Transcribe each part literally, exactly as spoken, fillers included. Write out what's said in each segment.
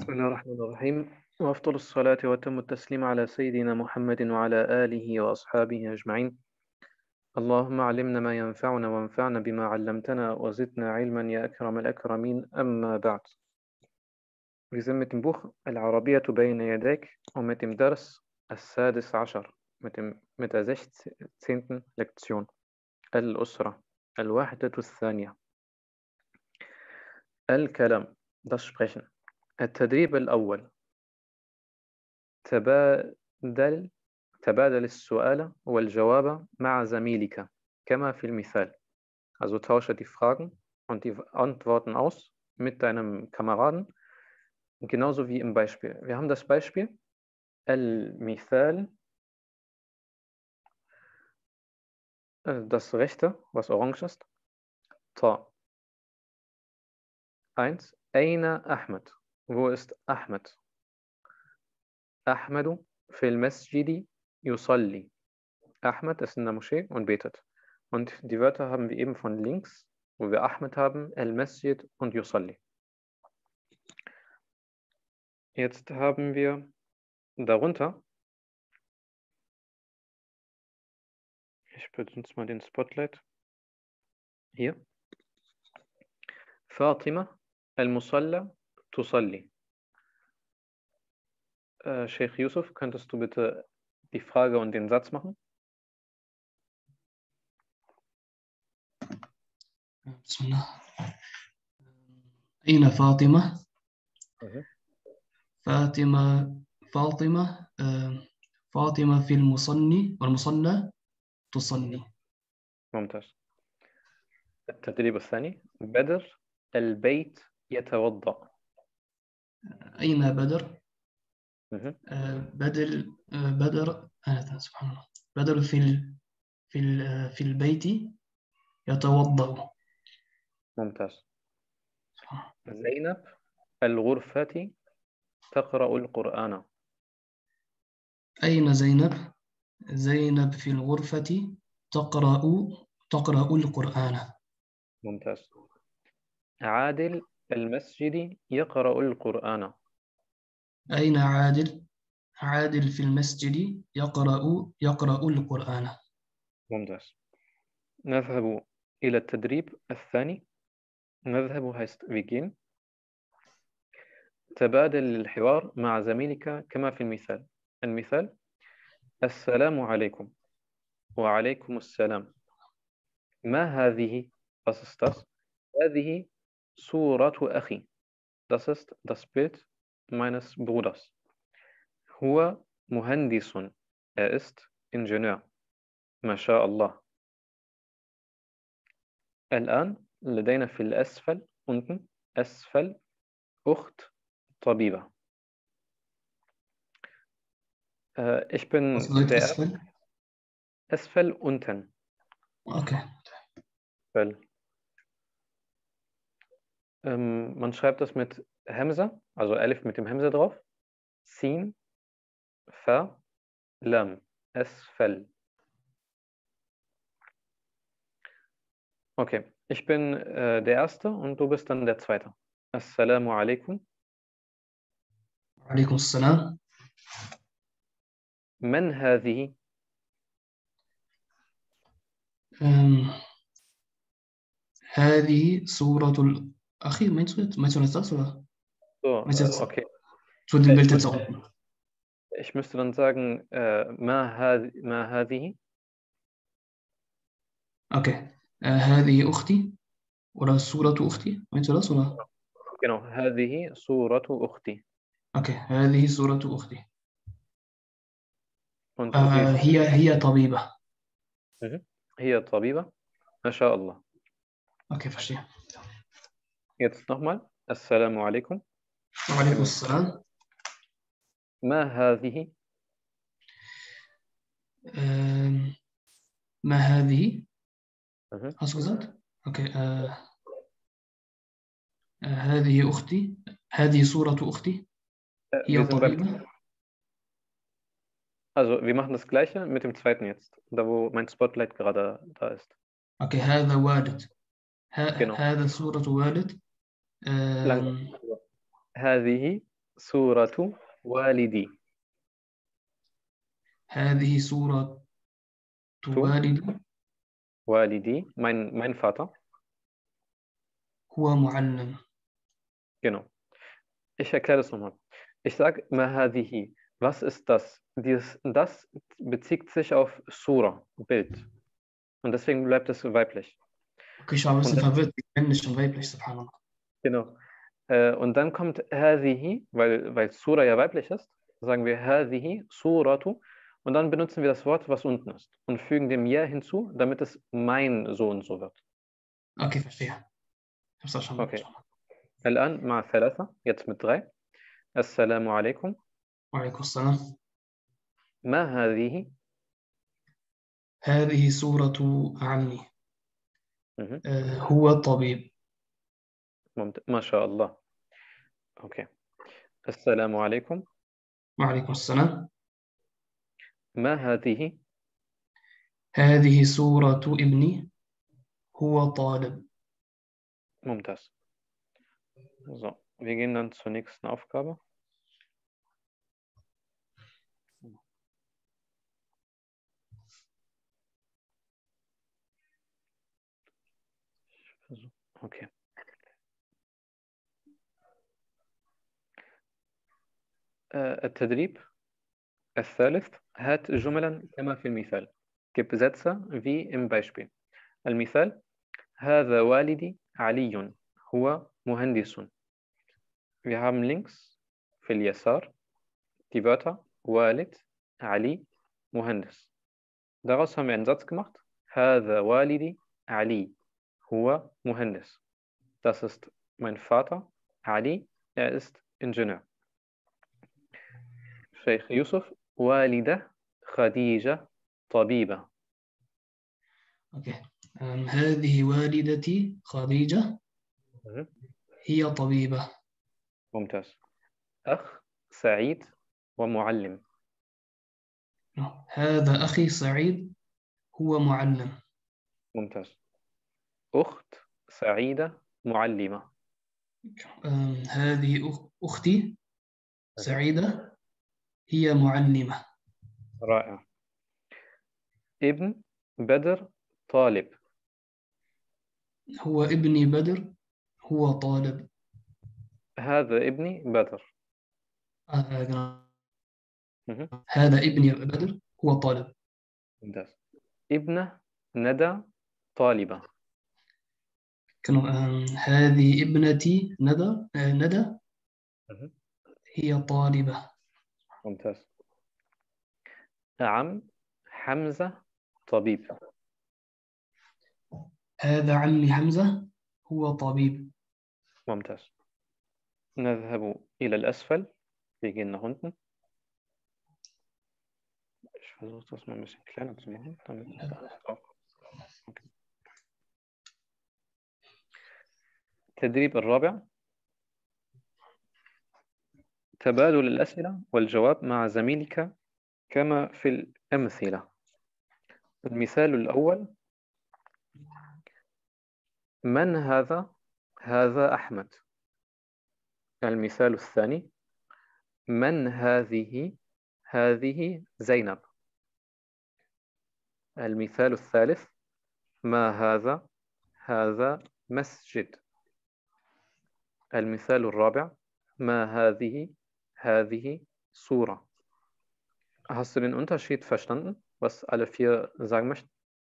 بسم الله الرحمن الرحيم وأفضل الصلاة وأتم التسليم على سيدنا محمد وعلى آله وأصحابه أجمعين. اللهم علمنا ما ينفعنا وانفعنا بما علمتنا وزدنا علما يا أكرم الأكرمين. أما بعد. Wir sind mit dem Buch Al-Arabiyyah bayna yadak und mit dem Dars As-Sadis Ashar, mit, dem, mit der sechzehnten Lektion Al-Usra, Al-Wahdatu Thaniya. Al-Kalam, das Sprechen. التدريب الأول تبادل تبادل السؤال والجواب مع زميلك كما في المثال. Also tausche die Fragen und die Antworten aus mit deinem Kameraden, genauso wie im Beispiel. Wir haben das Beispiel Al-Mithal, das rechte, was orange ist, Ta. eins. Aina Ahmed. Wo ist Ahmed? Ahmadu fil masjidi yusalli. Ahmed ist in der Moschee und betet. Und die Wörter haben wir eben von links, wo wir Ahmed haben, al-Masjid und yusalli. Jetzt haben wir darunter, ich benutze mal den Spotlight, hier, Fatima al-Musalla tusalli. Äh, Sheikh Yusuf, könntest du bitte die Frage und den Satz machen? Bismillah. Aina Fatima? Mhm. Fatima, Fatima, äh, Fatima fil Musanni, wal Musalla tusalli. ممتاز. التدريب الثاني بدر البيت يتوضأ. أين بدر؟ Mhm. آه، بدر آه، بدر آه، سبحان الله بدر في ال في ال آه، في البيت يتوضأ. ممتاز. زينب الغرفة تقرأ القرآن. أين زينب؟ زينب في الغرفة تقرأ تقرأ القرآن. ممتاز. عادل المسجد يقرأ القرآن. أين عادل؟ عادل في المسجد يقرأ يقرأ القرآن. ممتاز. نذهب إلى التدريب الثاني. نذهب heißt wir gehen. تبادل الحوار مع زميلك كما في المثال. المثال السلام عليكم وعليكم السلام. ما هذه? Was ist das? هذه صورة أخي. Das ist das Bild meines Bruders. هو مهندس. Er ist Ingenieur. ما شاء الله. الآن لدينا في الأسفل unten أسفل أخت طبيبة. Äh, ich bin Was bedeutet der Asfal? Asfal unten. Okay. Weil, ähm, man schreibt das mit Hamza, also Alif mit dem Hamza drauf. Sin, Fa, Lam. Asfal. Okay, ich bin äh, der Erste und du bist dann der Zweite. Assalamu alaikum. عليكم السلام. من هذه؟ أم، هذه صورة الأخي. Meinst du, meinst du das das oder? So, Meinst du äh, jetzt okay. zu dem Äh, Bild Ich jetzt müsste, unten? ich müsste dann sagen, äh, ما هذه ما هذه؟ Okay. Äh, هذه أختي oder صورة أختي. Meinst du das oder? Genau, هذه صورة أختي. Okay. هذه صورة أختي. Und sie äh, ist, هي هي طبيبة. mhm. هي طبيبة. ما شاء الله. Okay, verstehe. Jetzt nochmal. Assalamu alaikum. وعليكم السلام. ما هذه؟ Ähm, ما هذه؟ Mhm. Hast du gesagt? Okay. Äh, äh, هذه أختي. هذه صورة أختي. Äh, هي wir sind beim, طبيبة. also wir machen das Gleiche mit dem zweiten jetzt, da wo mein Spotlight gerade da ist. Okay. هذا والد. ه- Genau. هذا صورة والد. Langsam. Ähm, هذه Suratu Walidi. هذه سورة Tu, والدي Walidi, mein, mein Vater. هو معلم. Genau. Ich erkläre das nochmal. Ich sage ma hadihi. Was ist das? Dieses, das bezieht sich auf Sura, Bild. Und deswegen bleibt es weiblich. Okay, ich war ein bisschen Und dann, verwirrt, männlich und weiblich, subhanallah. genau. Äh, und dann kommt hadihi, weil, weil Sura ja weiblich ist, sagen wir hadihi, Suratu. Und dann benutzen wir das Wort, was unten ist. Und fügen dem Ja hinzu, damit es mein so und so wird. Okay, verstehe. Ich hab's verstanden. Okay. الآن مع ثلاثة. Jetzt mit drei. السلام عليكم. وعليكم السلام. ما هذه؟ هذه سورة عمي. Mhm. آه، هو طبيب. ممت... ما شاء الله. أوكي. السلام عليكم. وعليكم السلام. ما هذه؟ هذه سورة ابني. هو طالب. Mumtaz. So, wir gehen dann zur nächsten Aufgabe. Okay. التدريب الثالث هات جملا كما في المثال. Gib Sätze wie im Beispiel. المثال هذا والدي علي هو مهندس. Wir haben links في اليسار die Wörter والد, علي, مهندس. Daraus haben wir einen Satz gemacht. هذا والدي علي هو مهندس. Das ist mein Vater Ali, er ist Ingenieur. Sheikh Yusuf والدة خديجة طبيبة. أوكي. أم، هذه والدتي خديجة. Mhm. هي طبيبة. ممتاز. أخ سعيد ومعلم. هذا أخي سعيد هو معلم. ممتاز. أخت سعيدة معلمة. أم، هذه أخ- أختي سعيدة هي معلمة. رائع. ابن بدر طالب. هو ابني بدر هو طالب. هذا ابني بدر. آه، Mhm. هذا ابني بدر هو طالب. ممتاز. ابنة ندى طالبة. كانوا آم، هذه ابنتي ندى آه، ندى Mhm. هي طالبة. ممتاز. عم حمزة طبيب. هذا عمي حمزة هو طبيب. ممتاز. نذهب إلى الأسفل. Wir gehen nach unten. Ich versuche das mal ein bisschen kleiner zu machen, damit es da alles drauf kommt. Okay. التدريب الرابع تبادل الأسئلة والجواب مع زميلك كما في الأمثلة. المثال الأول من هذا؟ هذا أحمد. المثال الثاني من هذه؟ هذه زينب. المثال الثالث ما هذا؟ هذا مسجد. المثال الرابع ما هذه؟ هذه Sura. Hast du den Unterschied verstanden, was alle vier sagen möchten?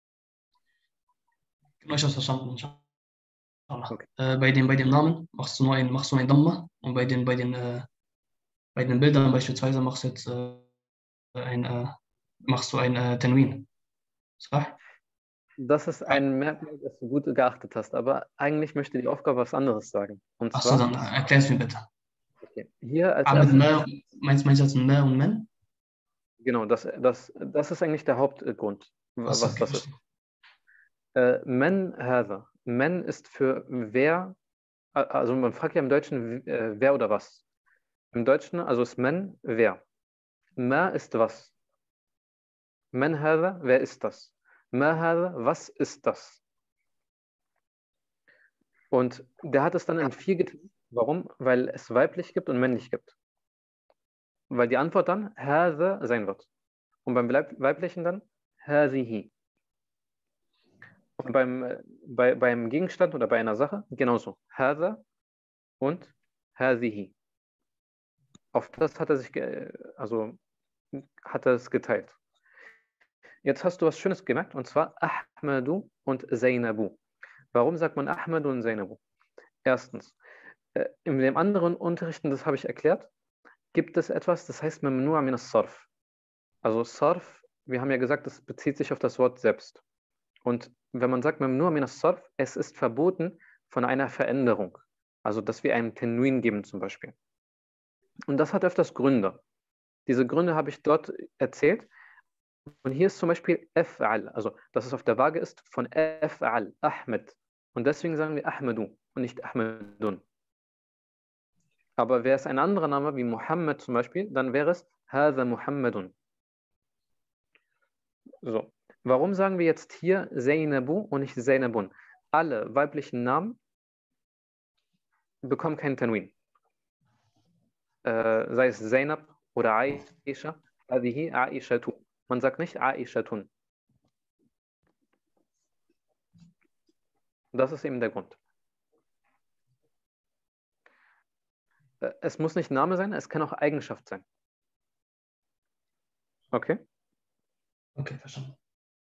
Ich hab's verstanden, inshallah. Okay. Äh, bei den, bei den Namen machst du nur ein, machst du ein Damma und bei den, bei den, äh, bei den Bildern beispielsweise machst du jetzt äh, ein, äh, machst du ein äh, Tanwin. صح? Das ist ein Merkmal, das du gut geachtet hast, aber eigentlich möchte die Aufgabe was anderes sagen. Und Achso, zwar, dann erklär es mir bitte. okay, hier als Aber mit erstes, Ma, meinst, meinst du jetzt Ma und Men? genau, das, das, das ist eigentlich der Hauptgrund, Achso, was okay, das ist. verstehe. Äh, Men هذا. Men ist für wer, also man fragt ja im Deutschen äh, wer oder was. Im Deutschen, also ist Men wer. Ma ist was. Men هذا, wer ist das? Ma هذا, was ist das? Und der hat es dann in vier geteilt. Warum? Weil es weiblich gibt und männlich gibt. weil die Antwort dann هذا sein wird. Und beim Weiblichen dann هذه. Und beim, bei, beim Gegenstand oder bei einer Sache genauso. هذا und هذه. Auf das hat er sich, also hat er es geteilt. Jetzt hast du was Schönes gemerkt, und zwar Ahmadu und Zainabu. Warum sagt man Ahmadu und Zainabu? Erstens, in dem anderen Unterrichten, das habe ich erklärt, gibt es etwas, das heißt Mamnu' min as-Sarf. Also Sarf, wir haben ja gesagt, das bezieht sich auf das Wort selbst. Und wenn man sagt Mamnu' min as-Sarf, es ist verboten von einer Veränderung. Also, dass wir einen Tenwin geben zum Beispiel. Und das hat öfters Gründe. Diese Gründe habe ich dort erzählt. Und hier ist zum Beispiel Af'al, also dass es auf der Waage ist von Af'al, Ahmed. Und deswegen sagen wir Ahmedu und nicht Ahmedun. Aber wäre es ein anderer Name wie Muhammad zum Beispiel, dann wäre es Hadha Muhammadun. So. Warum sagen wir jetzt hier Zainabu und nicht Zainabun? Alle weiblichen Namen bekommen keinen Tanwin. Äh, sei es Zainab oder Aisha, Hadihi Aishatu. Man sagt nicht Aishatun. Das ist eben der Grund. Es muss nicht Name sein, es kann auch Eigenschaft sein. Okay? Okay, verstanden.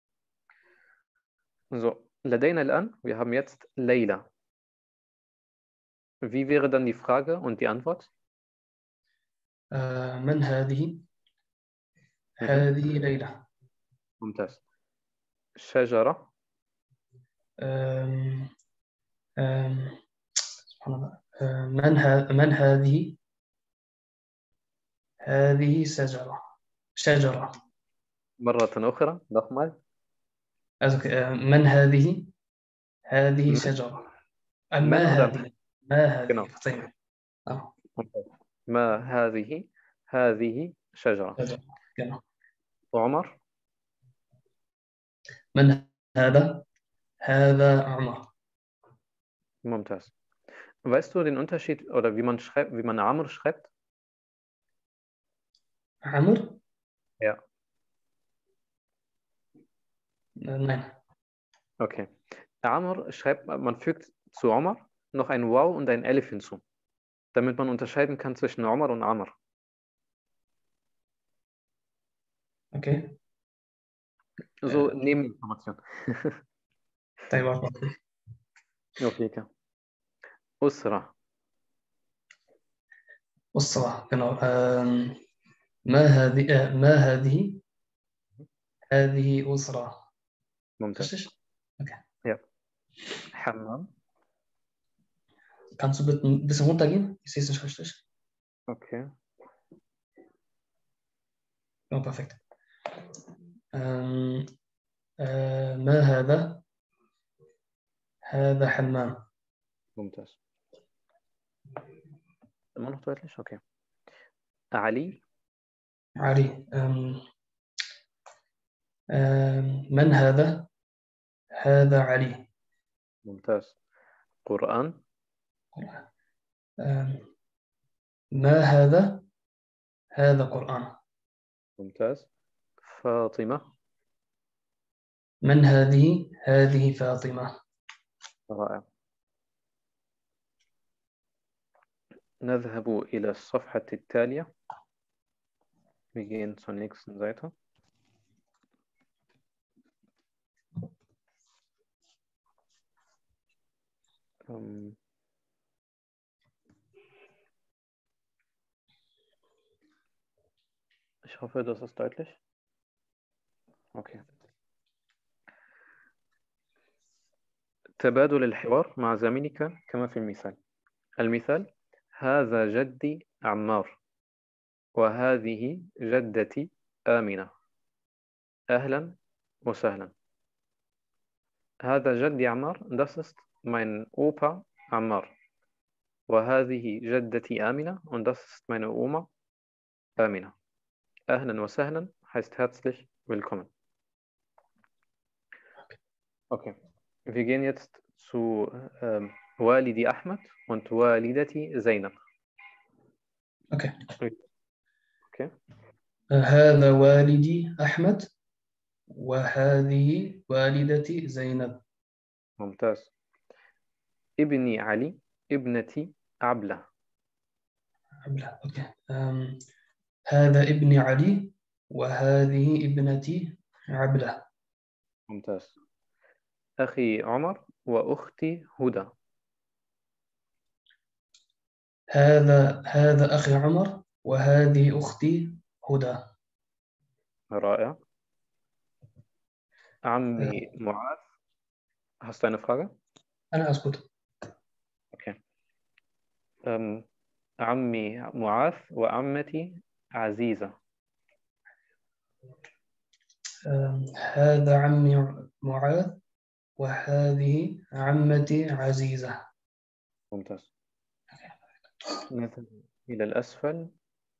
So, لدينا الآن, wir haben jetzt Leila. Wie wäre dann die Frage und die Antwort? Äh, من هذه؟ هذه ليلى. ممتاز. شجرة. Ähm, ähm, سبحان الله. Äh, من, ها من هذه؟ هذه شجرة. شجرة. مرة أخرى nochmal. Also, äh, من هذه؟ هذه من, شجرة. äh, من ما oder هذه؟ ما هذه؟ genau. verzeihung. Ah, ما هذه؟ هذه شجرة. شجرة. Genau. عمر. من هذا؟ هذا عمر. ممتاز. Weißt du den Unterschied oder wie man schreibt, wie man Amr schreibt? عمر؟ Ja. Äh, nein. Okay. Amr schreibt, man fügt zu Omar noch ein Waw und ein Elif hinzu, damit man unterscheiden kann zwischen Omar und Amr. Okay. So Äh, Nebeninformation. طيب أوكي. Okay. Usra. أسرة. Genau. Ähm, ما هذه؟ äh, ما هذه؟ هذه أسرة. ممتاز. Richtig? Okay. Ja. Hammam. Kannst du bitte ein bisschen runtergehen? Ich sehe es nicht richtig. Okay. Ja, perfekt. Ähm, äh, ما هذا؟ هذا حمام. ممتاز. Immer noch deutlich? Okay. Ali. علي. ähm, ähm, من هذا؟ هذا علي. ممتاز. Quran. ähm, ما هذا؟ هذا قرآن. ممتاز. فاطمة. من هذه؟ هذه فاطمة. رائع. نذهب إلى الصفحة التالية. Wir gehen zur nächsten Seite. Ähm ich hoffe, das ist deutlich. Okay. تبادل الحوار مع زميلك كما في المثال. المثال: هذا جدي عمار وهذه جدتي آمنة. أهلا وسهلا. هذا جدي عمار, das ist mein Opa Ammar. وهذه جدتي آمنة, und das ist meine Oma Amina. أهلا وسهلا heißt herzlich willkommen. Okay, wir gehen jetzt zu ähm, Walidi Ahmed und Walidati Zainab. Okay. Okay. Okay. هذا والدي أحمد وهذه والدتي زينب. ممتاز. ابني علي، ابنتي عبلة. عبلة. أوكي. أم، هذا ابني علي وهذه ابنتي عبلة. ممتاز. أخي عمر وأختي هدى. هذا هذا أخي عمر وهذه أختي هدى. رائع. أه، عمي معاذ. Hast du eine Frage? أنا أسكت. Okay. Ähm, عمي معاذ وعمتي عزيزة. أم، هذا عمي معاذ وهذه عمتي عزيزة. ممتاز. نذهب إلى الأسفل.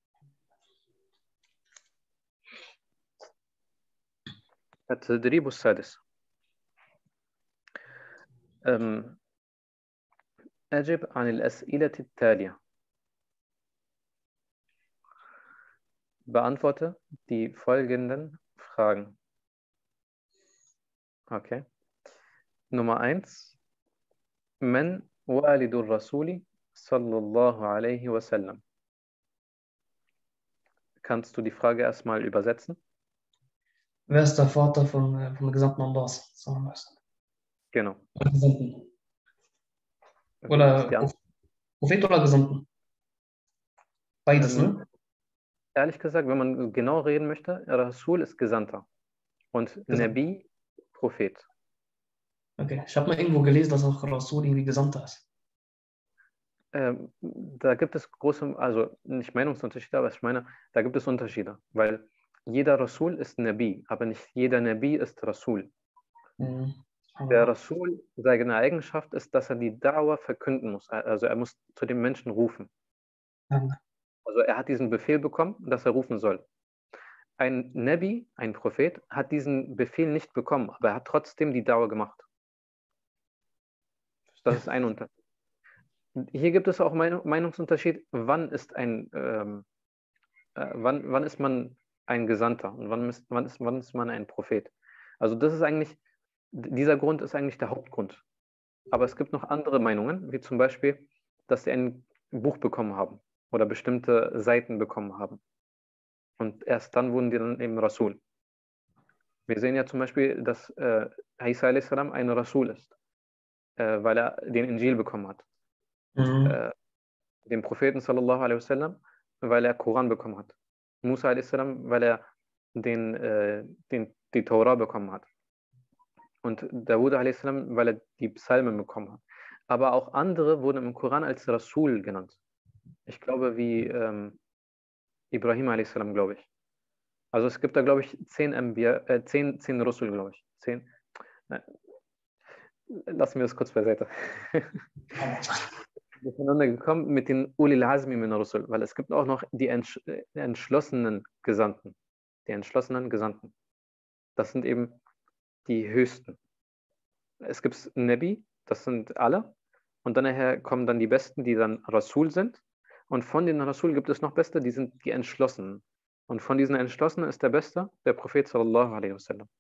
التدريب السادس. أم، أجب عن الأسئلة التالية. Beantworte die folgenden Fragen. Okay. Nummer eins. من والد الرسول صلى الله عليه وسلم? Kannst du die Frage erstmal übersetzen? Wer ist der Vater von, vom Gesandten Allahs? Sallallahu alaihi wasallam. Genau. Oder Gesandten. Wie ist Oder die Antwort? Prophet oder Gesandten? Beides, Ähm, ne? ehrlich gesagt, wenn man genau reden möchte, Rasul ist Gesandter und Gesandt. Nabi Prophet. Okay. Ich habe mal irgendwo gelesen, dass auch Rasul irgendwie Gesandter ist. Ähm, da gibt es große, also nicht Meinungsunterschiede, aber ich meine, da gibt es Unterschiede, weil jeder Rasul ist Nabi, aber nicht jeder Nabi ist Rasul. Mhm. Der Aber, Rasul, seine Eigenschaft ist, dass er die Dauer verkünden muss, also er muss zu den Menschen rufen. ja. Also er hat diesen Befehl bekommen, dass er rufen soll. Ein Nabi, ein Prophet, hat diesen Befehl nicht bekommen, aber er hat trotzdem die Dauer gemacht. Das ist ein Unterschied. Hier gibt es auch Meinung, Meinungsunterschied, wann ist ein, ähm, äh, wann, wann ist man ein Gesandter und wann ist, wann, ist, wann ist man ein Prophet. Also das ist eigentlich, dieser Grund ist eigentlich der Hauptgrund. Aber es gibt noch andere Meinungen, wie zum Beispiel, dass sie ein Buch bekommen haben oder bestimmte Seiten bekommen haben. Und erst dann wurden die dann eben Rasul. Wir sehen ja zum Beispiel, dass äh, Isa a.s. ein Rasul ist, äh, weil er den Injil bekommen hat. Mhm. Äh, den Propheten sallallahu alaihi wasallam, weil er Koran bekommen hat. Musa a.s., weil er den, äh, den, die Tora bekommen hat. Und Dawud a.s., weil er die Psalmen bekommen hat. Aber auch andere wurden im Koran als Rasul genannt. Ich glaube, wie ähm, Ibrahim a s., glaube ich. Also es gibt da, glaube ich, zehn, Anbiya, äh, zehn, zehn Rasul, glaube ich. Zehn. Nein, lassen wir das kurz beiseite. Miteinander gekommen mit den Ulil Azmi min Rusul, weil es gibt auch noch die entsch entschlossenen Gesandten. Die entschlossenen Gesandten. Das sind eben die höchsten. Es gibt Nabi, das sind alle. Und dann nachher kommen dann die Besten, die dann Rasul sind. Und von den Rasul gibt es noch Beste, die sind die Entschlossenen. Und von diesen Entschlossenen ist der Beste der Prophet sallallahu alaihi wasallam.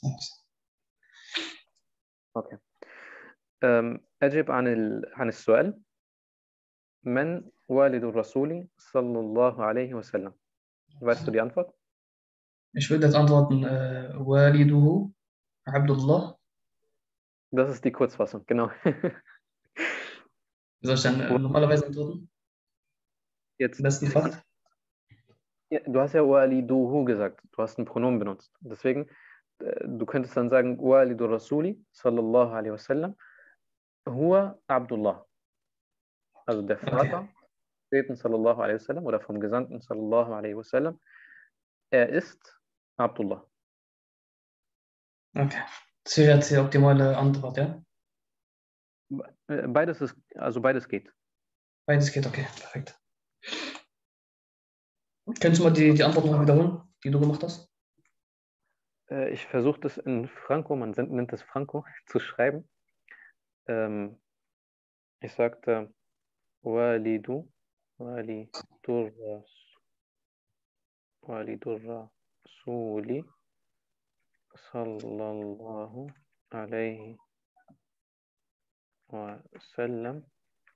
Okay. Ähm, أجب عن ال... عن السؤال. من والد الرسول صلى الله عليه وسلم? Weißt du die Antwort? Ich würde jetzt antworten, äh, Waliduhu Abdullah. Das ist die Kurzfassung, genau. Wie soll ich dann äh, normalerweise antworten? Am Jetzt, besten fast. ja, du hast ja Waliduhu gesagt, du hast ein Pronomen benutzt. Deswegen, äh, du könntest dann sagen, Walidu Rasuli sallallahu alaihi wasallam, huwa Abdullah. Also der Okay. Vater des sallallahu alaihi wasallam oder vom Gesandten sallallahu alaihi wasallam, er ist Abdullah. Okay. Das wäre jetzt die optimale Antwort, ja? Äh, Beides ist, also beides geht. Beides geht, okay, perfekt. Könntest du mal die, die Antwort noch wiederholen, die du gemacht hast? Äh, Ich versuche das in Franco, man nennt es Franco, zu schreiben. Ähm, ich sagte Walidu, Walidur والد الرسول صلى الله عليه وسلم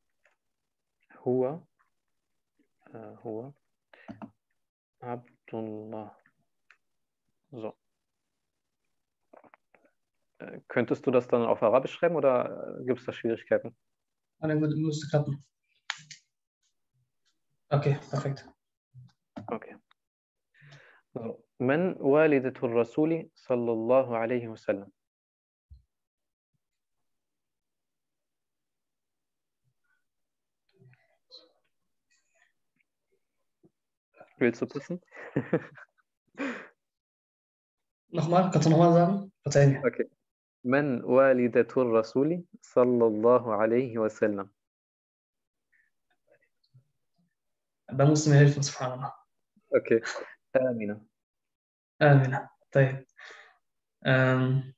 هو äh, هو Abdullah. So. Äh, Könntest du das dann auf Arabisch schreiben oder gibt es da Schwierigkeiten? أنا müsste klappen. Okay, perfekt. Okay. So. من والدة الرسول صلى الله عليه وسلم؟ Willst du pissen? Nochmal, kannst du nochmal sagen? Verzeih mir. Okay. من والدة الرسول صلى الله عليه وسلم؟ Da musst du mir helfen, subhanallah. Okay. آمنة. آمنة. طيب. Ähm,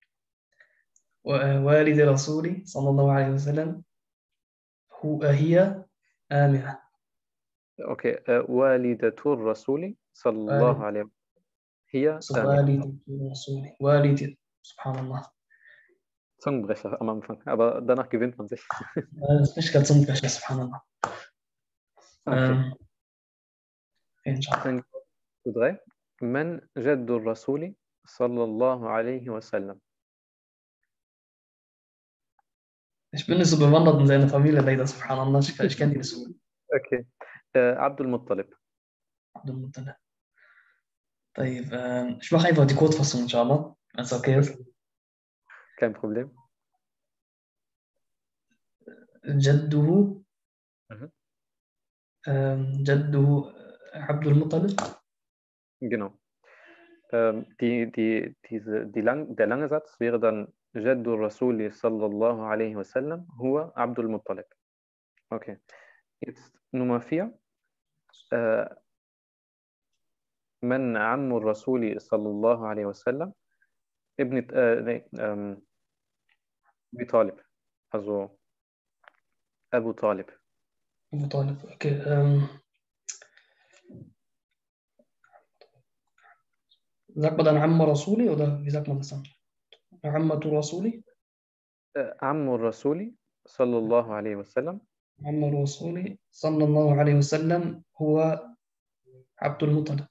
والد رسولي صلى الله عليه وسلم هو هي آمنة. Okay. Äh, والدة الرسول صلى الله عليه وسلم هي آمنة. والد رسولي والد سبحان الله. Zungenbrecher am Anfang, aber danach gewinnt man sich. Das ist nicht ganz unbrecher, subhanallah. Okay. Ähm, inshallah. Dann zu drei. من جد الرسول صلى الله عليه وسلم؟ Ich bin nicht so bewandert in seiner Familie, leider, subhanallah. Ich, ich kenne die nicht so gut. Okay. Äh, Abdul Muttalib. Abdul Muttalib. طيب, ähm, ich mache einfach die Kurzfassung, inshallah, wenn es okay ist. Kein Problem. جده Mhm. ähm, جده عبد المطلب. Genau. Ähm, die, die, diese, die lang, der lange Satz wäre dann Jaddu Rasuli sallallahu alaihi wasallam huwa Abdul Muttalib. Okay. Jetzt Nummer vier. Äh, من عم الرسول صلى الله عليه وسلم ابن äh, nee, ähm, Abi Talib. Also Abu Talib. Abu Talib, okay. Ähm, sagt man dann Amma Rasuli oder wie sagt man das dann? Ammatu Rasuli? Äh, عم الرسول صلى الله عليه وسلم Amma Rasuli sallallahu alaihi wasallam huwa Abdul Muttalib.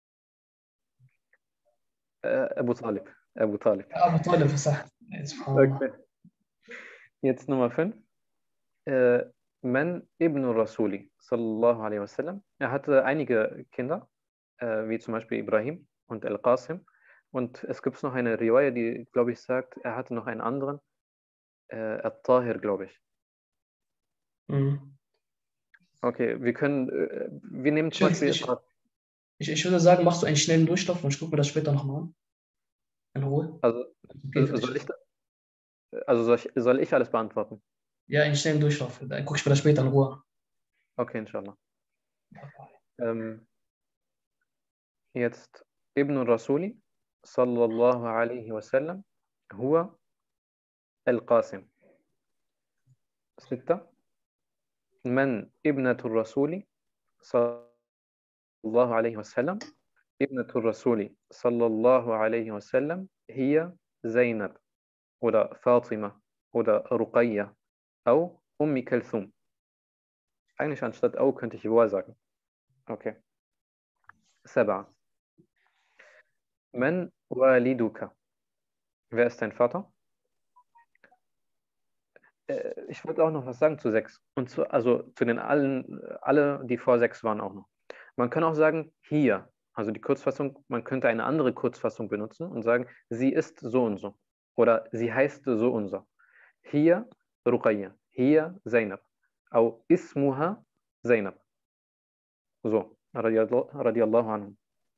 äh, Abu Talib. Abu Talib. Abu Talib, صح. Subhanallah. Okay. Jetzt Nummer fünf. Äh, Man ibn Rasuli sallallahu alaihi wasallam. Er hatte einige Kinder, äh, wie zum Beispiel Ibrahim und Al-Qasim. Und es gibt noch eine Riwaya, die, glaube ich, sagt, er hatte noch einen anderen, äh, Al-Tahir, glaube ich. Mhm. Okay, wir können, äh, wir nehmen Ich, zum Beispiel. ich, ich, ich würde sagen, machst du einen schnellen Durchlauf und ich gucke mir das später nochmal an. In Ruhe. Also, Okay, für soll dich. ich, also soll ich, soll ich alles beantworten? Ja, einen schnellen Durchlauf. Dann gucke ich mir das später in Ruhe an. Okay, inshallah. Ähm, jetzt Ibn Rasuli sallallahu alaihi wasallam huwa Al-Qasim. ستة. من ابنة الرسول صلى الله عليه وسلم ابنة الرسول صلى الله عليه وسلم هي زينب oder Fatima oder Ruqayya أو أم كلثوم. Eigentlich anstatt أو könnte ich wohl sagen. Okay. سبعة. من والدك? Wer ist dein Vater? Äh, ich wollte auch noch was sagen zu sechs. Und zu, also zu den allen, alle, die vor sechs waren auch noch. Man kann auch sagen, hier, also die Kurzfassung, man könnte eine andere Kurzfassung benutzen und sagen, sie ist so und so. Oder sie heißt so und so. Hier Ruqayya, hier Zainab. Au ismuha Zainab. So, radiallahu anhum.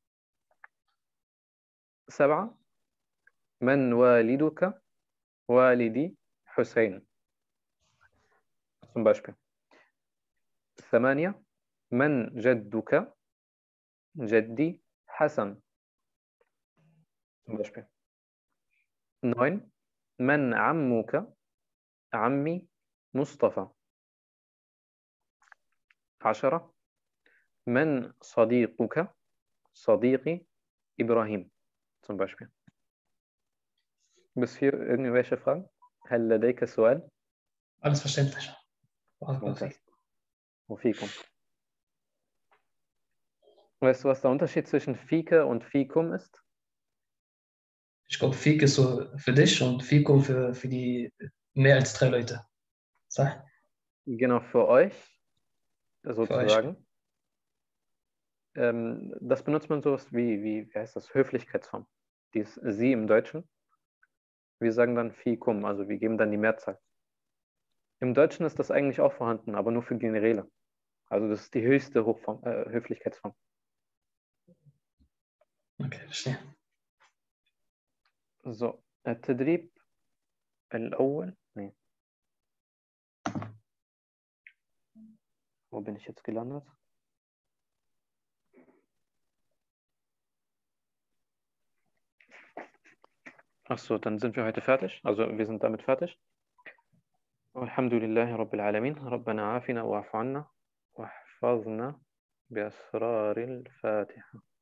سبعة. من والدك؟ والدي حسين. Zum Beispiel. ثمانية. من جدك؟ جدي حسن. Zum Beispiel. neun. من عمك؟ عمي مصطفى. عشرة. من صديقك؟ Sadiqi Ibrahim zum Beispiel. Bis hier irgendwelche Fragen? هل لديك سؤال؟ Alles verständlich. ممتاز. وفيكم. Weißt du, was der Unterschied zwischen Fike und Fikum ist? Ich glaube, Fik ist so für dich und Fikum für, für die mehr als drei Leute. Sag, Genau, für euch für euch. sozusagen. Ähm, das benutzt man sowas wie, wie, wie heißt das, Höflichkeitsform. Die ist sie im Deutschen. Wir sagen dann Fikum, also wir geben dann die Mehrzahl. Im Deutschen ist das eigentlich auch vorhanden, aber nur für Generäle. Also das ist die höchste Hochform, äh, Höflichkeitsform. Okay, verstehe. So, التدريب الأول. Nee. Wo bin ich jetzt gelandet? Ach so, dann sind wir heute fertig. Also wir sind damit fertig. Alhamdulillahi Rabbil Alamin. Rabbana afina wa'fu anna wahfazna bi asraril Fatiha.